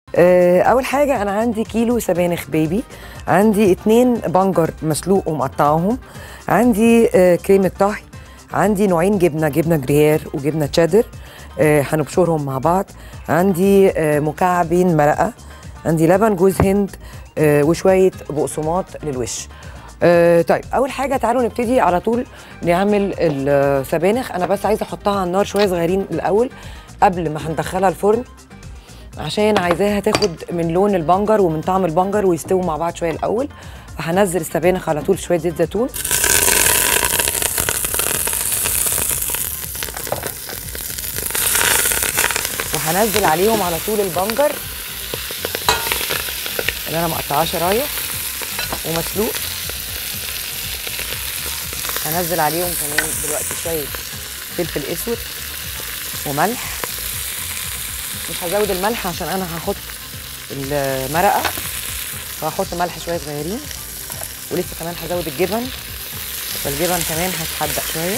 اول حاجه انا عندي كيلو سبانخ بيبي، عندي 2 بنجر مسلوق ومقطعهم، عندي كريمه طهي، عندي نوعين جبنه، جبنه جريير وجبنه تشيدر هنبشرهم مع بعض، عندي مكعبين مرقه، عندي لبن جوز هند وشويه بقسماط للوش. طيب اول حاجه تعالوا نبتدي على طول نعمل السبانخ. انا بس عايزه احطها على النار شويه صغيرين الاول قبل ما هندخلها الفرن، عشان عايزاها تاخد من لون البنجر ومن طعم البنجر ويستووا مع بعض شويه الاول. فهنزل السبانخ على طول شويه زيت زيتون، وهنزل عليهم على طول البنجر اللي انا مقطعاه شرايح ومسلوق. هنزل عليهم كمان دلوقتي شويه فلفل اسود وملح. مش هزود الملح عشان انا هحط المرقه، فهحط ملح شويه صغيرين، ولسه كمان هزود الجبن، فالجبن كمان هتحدق شويه.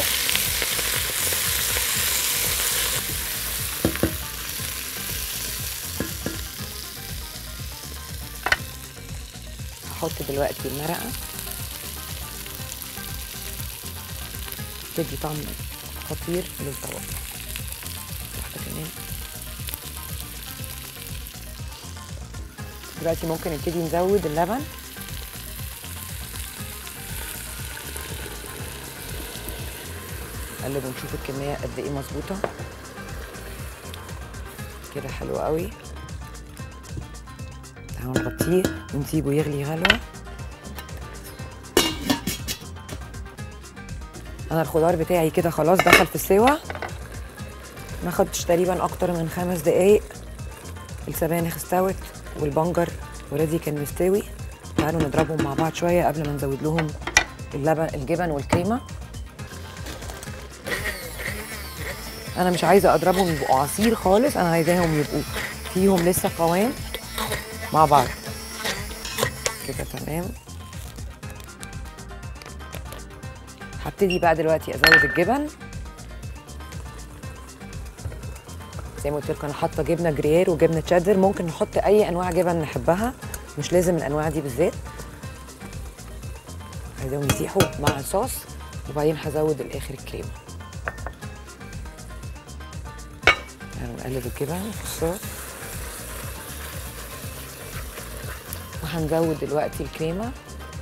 هحط دلوقتي المرقه تدي طعم خطير للطبق. واحده كمان. دلوقتي ممكن نبتدي نزود اللبن. نقلب ونشوف الكميه قد ايه مظبوطه كده. حلو قوي. تعالوا نغطيه ونسيبه يغلي غلوه. انا الخضار بتاعي كده خلاص دخل في السوا، ما خدتش تقريبا اكتر من 5 دقايق. السبانخ استوت والبنجر اوريدي كان مستوي. تعالوا نضربهم مع بعض شويه قبل ما نزود لهم اللبن الجبن والكريمه. انا مش عايزه اضربهم يبقوا عصير خالص، انا عايزاهم يبقوا فيهم لسه قوام مع بعض كده. تمام. هبتدي بقى دلوقتي ازود الجبن. زي ما قلت لكم انا حاطه جبنه جريير وجبنه تشيدر، ممكن نحط اي انواع جبن نحبها، مش لازم الانواع دي بالذات. عايزاهم يسيحوا مع الصوص، وبعدين هزود الاخر الكريمه. يعني نقلب الجبن في الصوص، وهنزود دلوقتي الكريمه.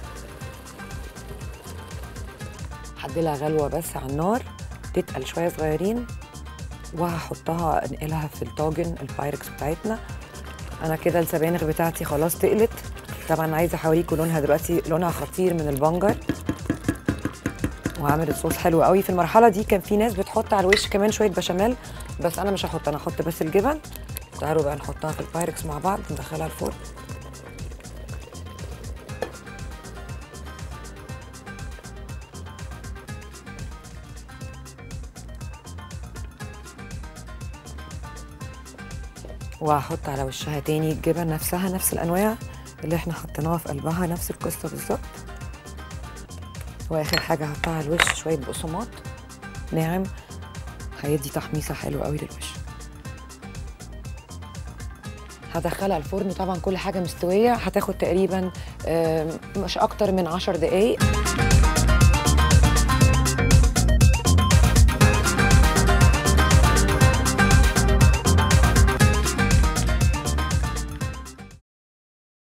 هديلها غلوه بس على النار تتقل شويه صغيرين، وهحطها انقلها في الطاجن البايركس بتاعتنا. انا كده السبانخ بتاعتي خلاص تقلت. طبعا عايزه اوريكم لونها دلوقتي، لونها خطير من البنجر، وعملت صوص حلو قوي. في المرحله دي كان في ناس بتحط على الوش كمان شويه بشاميل، بس انا مش هحط، انا هحط بس الجبن. تعالوا بقى نحطها في البايركس مع بعض، ندخلها الفرن. وهحط على وشها تاني الجبن نفسها، نفس الانواع اللي احنا حطيناها في قلبها، نفس القصه بالظبط. واخر حاجه هحطها على الوش شويه بقسماط ناعم، هيدي تحميصه حلوه قوي للوش. هدخلها الفرن. طبعا كل حاجه مستويه، هتاخد تقريبا مش اكتر من 10 دقايق.